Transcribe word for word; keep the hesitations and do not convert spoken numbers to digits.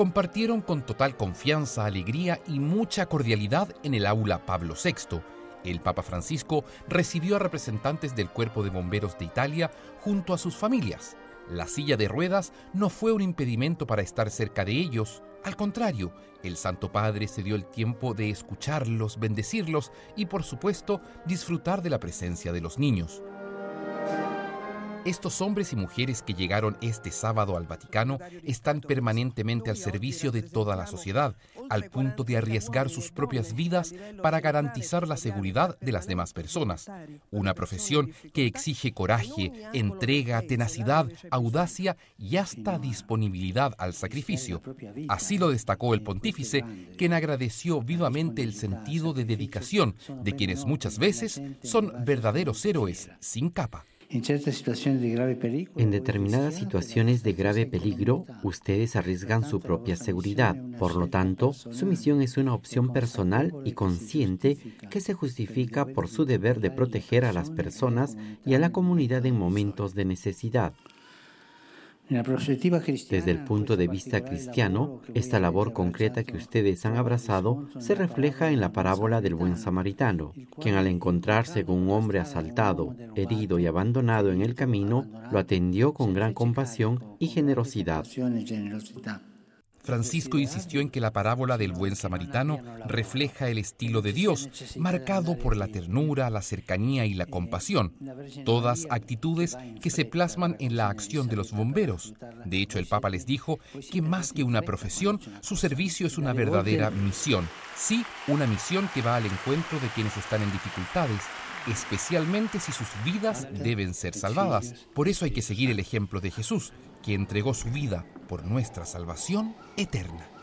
Compartieron con total confianza, alegría y mucha cordialidad en el aula Pablo sexto. El Papa Francisco recibió a representantes del Cuerpo de Bomberos de Italia junto a sus familias. La silla de ruedas no fue un impedimento para estar cerca de ellos. Al contrario, el Santo Padre se dio el tiempo de escucharlos, bendecirlos y, por supuesto, disfrutar de la presencia de los niños. Estos hombres y mujeres que llegaron este sábado al Vaticano están permanentemente al servicio de toda la sociedad, al punto de arriesgar sus propias vidas para garantizar la seguridad de las demás personas. Una profesión que exige coraje, entrega, tenacidad, audacia y hasta disponibilidad al sacrificio. Así lo destacó el pontífice, quien agradeció vivamente el sentido de dedicación de quienes muchas veces son verdaderos héroes sin capa. En determinadas situaciones de grave peligro, ustedes arriesgan su propia seguridad. Por lo tanto, su misión es una opción personal y consciente que se justifica por su deber de proteger a las personas y a la comunidad en momentos de necesidad. Desde el punto de vista cristiano, esta labor concreta que ustedes han abrazado se refleja en la parábola del buen samaritano, quien al encontrarse con un hombre asaltado, herido y abandonado en el camino, lo atendió con gran compasión y generosidad. Francisco insistió en que la parábola del buen samaritano refleja el estilo de Dios, marcado por la ternura, la cercanía y la compasión, todas actitudes que se plasman en la acción de los bomberos. De hecho, el Papa les dijo que más que una profesión, su servicio es una verdadera misión. Sí, una misión que va al encuentro de quienes están en dificultades, especialmente si sus vidas deben ser salvadas. Por eso hay que seguir el ejemplo de Jesús, que entregó su vida por nuestra salvación eterna.